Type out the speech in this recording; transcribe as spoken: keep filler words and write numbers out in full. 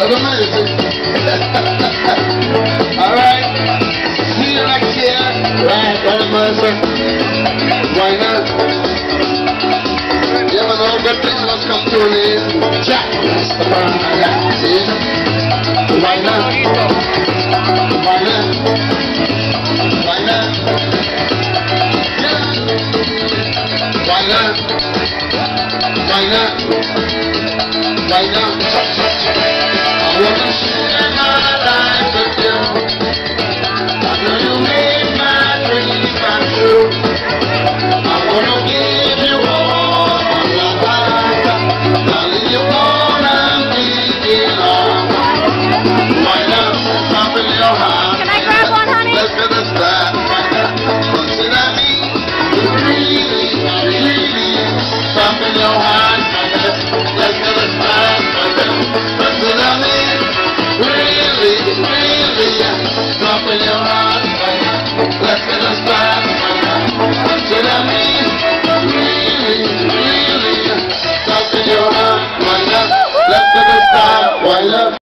That's amazing. Alright. See you next year. Right, God mercy. Why not? Yeah, man, all good things must come to an end. Jack, Mister Brown. See? Why not? Why not? Why not? Yeah. Why not? Why not? Why not?